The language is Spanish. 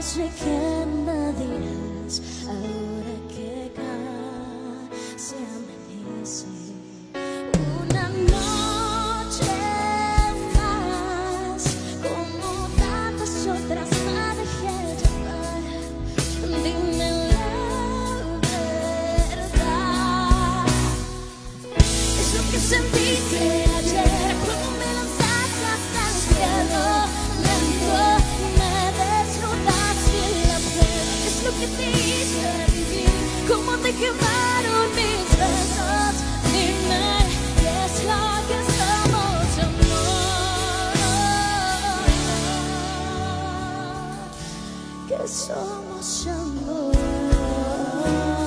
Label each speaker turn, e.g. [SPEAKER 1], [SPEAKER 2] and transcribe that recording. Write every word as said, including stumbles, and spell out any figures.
[SPEAKER 1] sé que me dirás ahora que casi amanece. Una noche más, como tantas otras me dejé llevar. Dime la verdad, es lo que sentiste ayer cuando me lanzaste hasta el cielo. Lento me desnudaste la piel. Es lo que te hice vivir, cómo te quemaron mis besos. Dime qué es lo que somos, amor, que somos amor.